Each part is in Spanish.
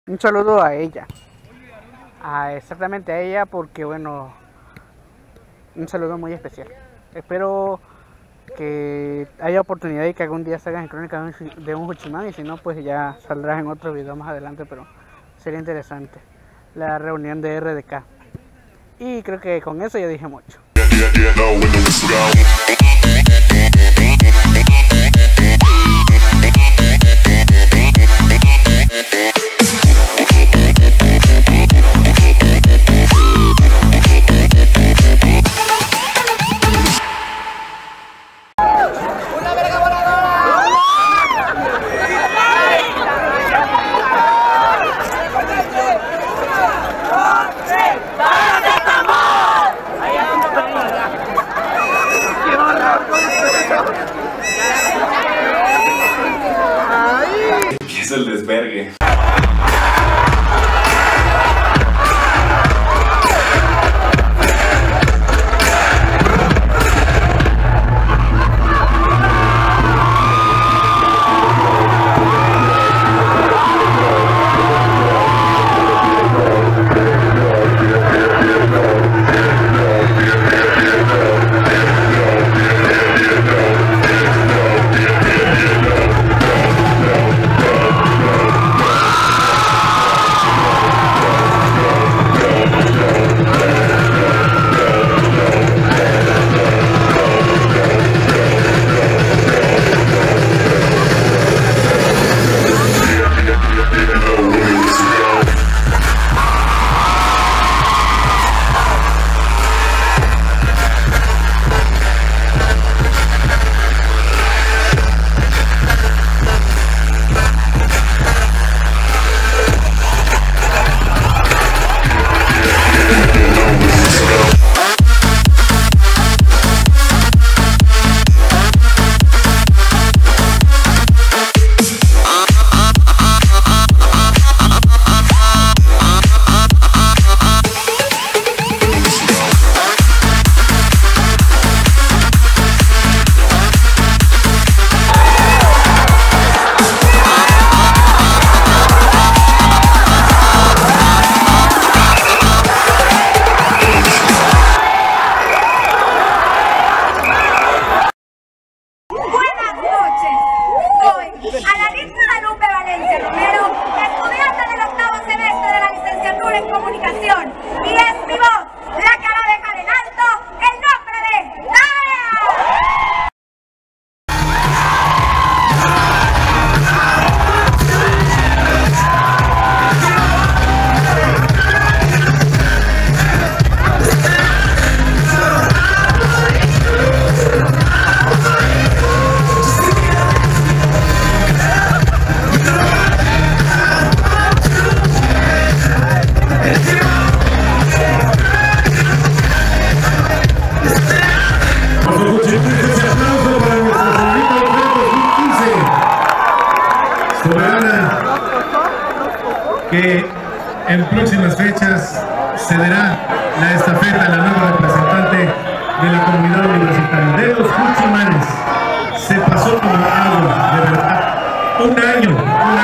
Un saludo a ella, exactamente a ella, porque bueno, un saludo muy especial. Espero que haya oportunidad y que algún día salgas en Crónica de un Juchimán, y si no, pues ya saldrás en otro video más adelante, pero sería interesante la reunión de RDK. Y creo que con eso ya dije mucho. Empieza el desvergue. Que en próximas fechas se dará la estafeta a la nueva representante de la comunidad universitaria de los Juchimanes. Se pasó como agua, de verdad. Un año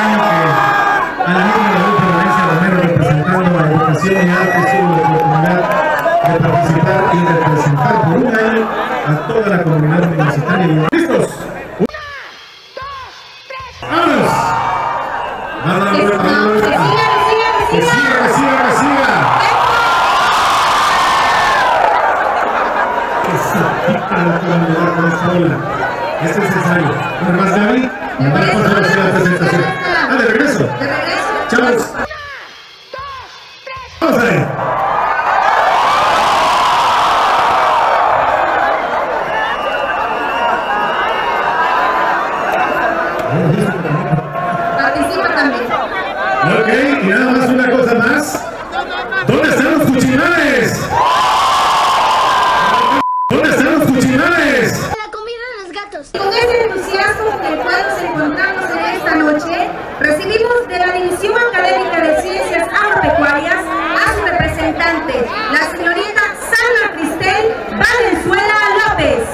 que a la misma Guadalupe Valencia Romero, representando a Educación y Arte, tuvo la oportunidad de participar y representar por un año a toda la comunidad universitaria. ¿Listos? ¡Vamos! ¡Que siga! Que se quita la comunidad con esta ola. Es necesario. ¿No más, Gaby? Vamos a hacer la presentación. De regreso. Chavos. Vamos ahí. Participa también. Ok, y nada más una cosa más. ¿Dónde están los Juchimanes? ¿Dónde están los Juchimanes? La comida de los gatos. Con ese entusiasmo con el cual nos encontramos en esta noche, recibimos de la División Académica de Ciencias Agropecuarias a su representante, la señorita Sandra Cristel Valenzuela López.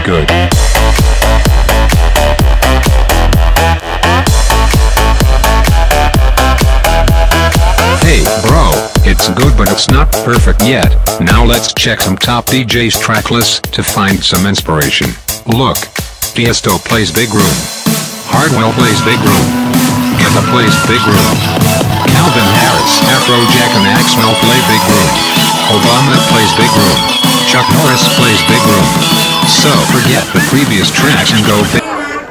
good. Hey, bro, it's good but it's not perfect yet. Now let's check some top DJs track lists to find some inspiration. Look. Tiesto plays Big Room. Hardwell plays Big Room. Guetta plays Big Room. Calvin Harris, Afrojack and Axwell play Big Room. Obama plays Big Room. Chuck Norris plays Big Room. So forget the previous tracks and go big.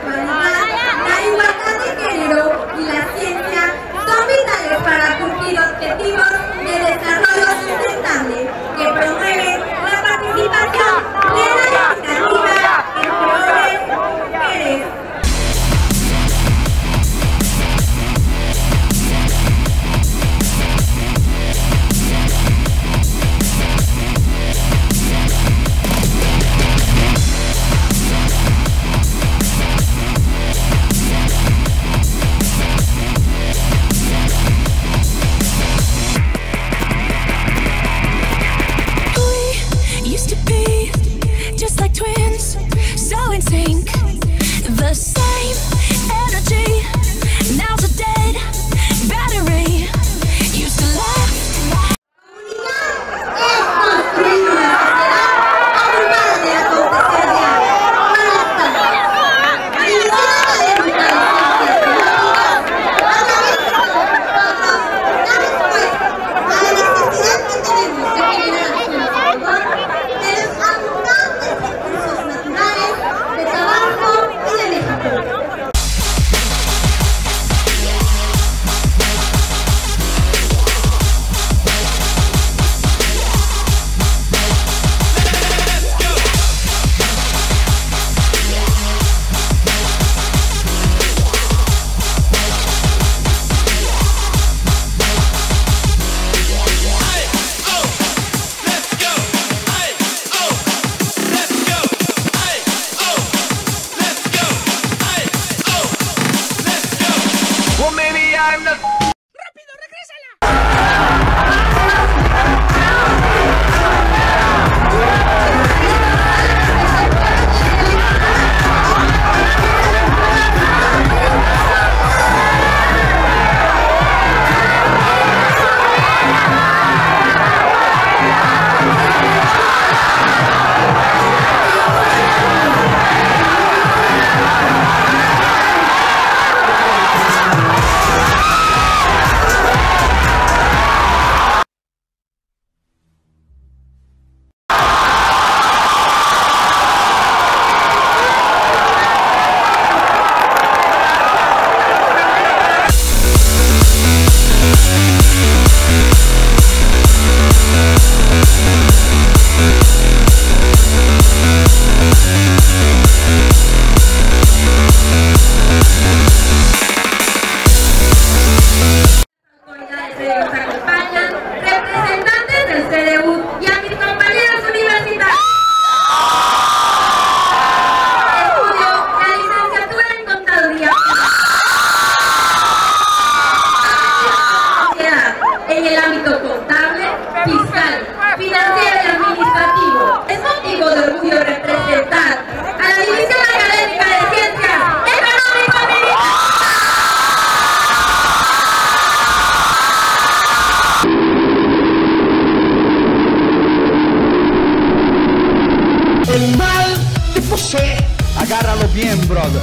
El mal te posee. Agárralo bien, brother.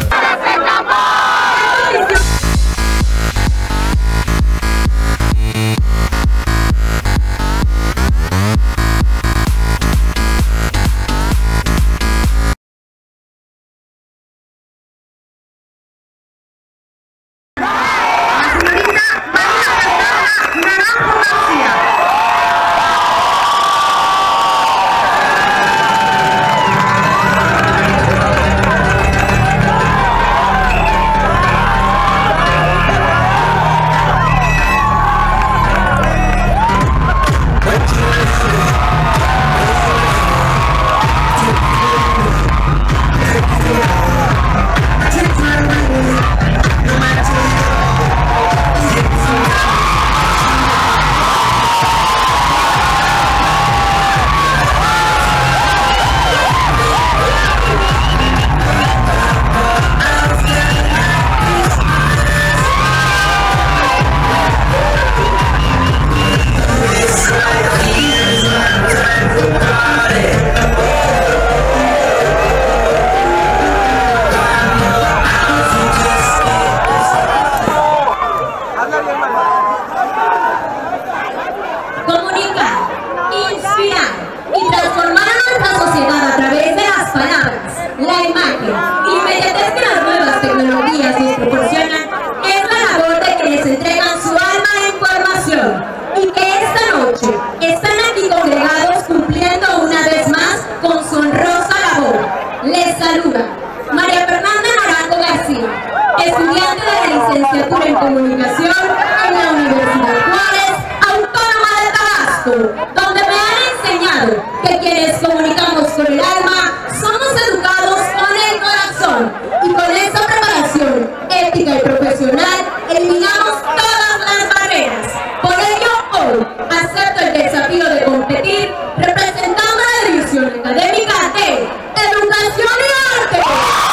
la imagen y la inmediatez que las nuevas tecnologías nos proporcionan es la labor de quienes entregan su alma en formación y que esta noche están aquí congregados cumpliendo una vez más con su honrosa labor. Les saluda María Fernanda Naranjo García, estudiante de la licenciatura en comunicación en la Universidad Juárez Autónoma de Tabasco, donde me han enseñado que quienes comunicamos con el alma somos educados con el corazón y con esa preparación ética y profesional eliminamos todas las barreras. Por ello hoy acepto el desafío de competir representando a la división académica de Educación y Arte.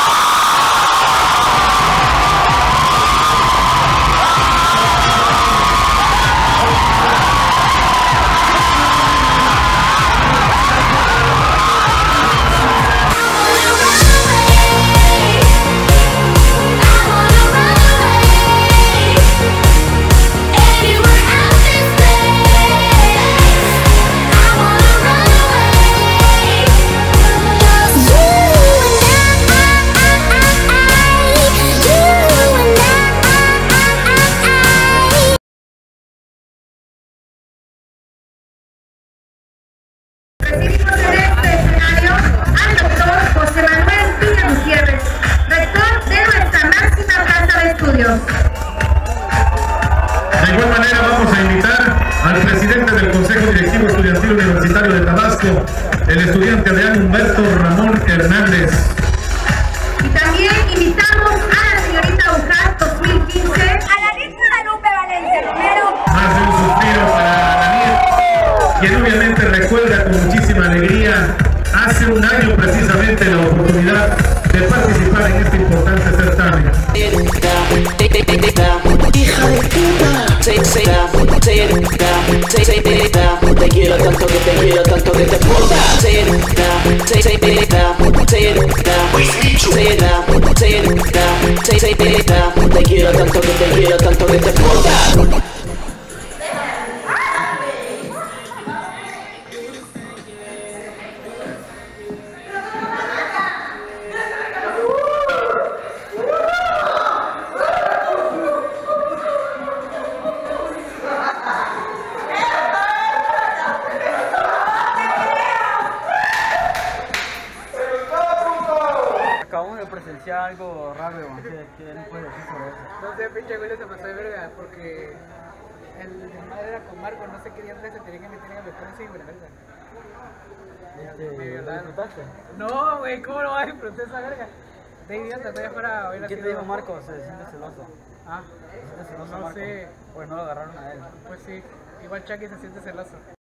Recibimos en este escenario al doctor José Manuel Villa Gutiérrez, rector de nuestra máxima casa de estudios. De igual manera vamos a invitar al presidente del Consejo Directivo Estudiantil Universitario de Tabasco, el estudiante Adrián Humberto Ramón Hernández. Y también invitamos a la señorita UJAT 2015, a la lista Guadalupe Valencia Romero. Más de un suspiro para Daniel, quien obviamente recuerda con muchísima alegría hace un año precisamente la oportunidad de participar en este importante certamen. Hija de puta. Te quiero tanto que te quiero tanto que te puta. Te quiero tanto que te quiero tanto que te puta. Acabamos de presenciar algo raro, ¿qué no puedes decir sobre eso? No sé, pinche Willy se pasó de verga porque el desmadre era con Marco, no sé qué día se tenía que meter en el vestuario sin verga. Me violaron. No, güey, ¿cómo lo vas a disfrutar esa verga? De idiota, estoy afuera. ¿Qué te dijo Marco? Se siente celoso. Ah, se siente celoso, no Marco. Sé. Pues no lo agarraron a él. Pues sí, igual Chucky se siente celoso.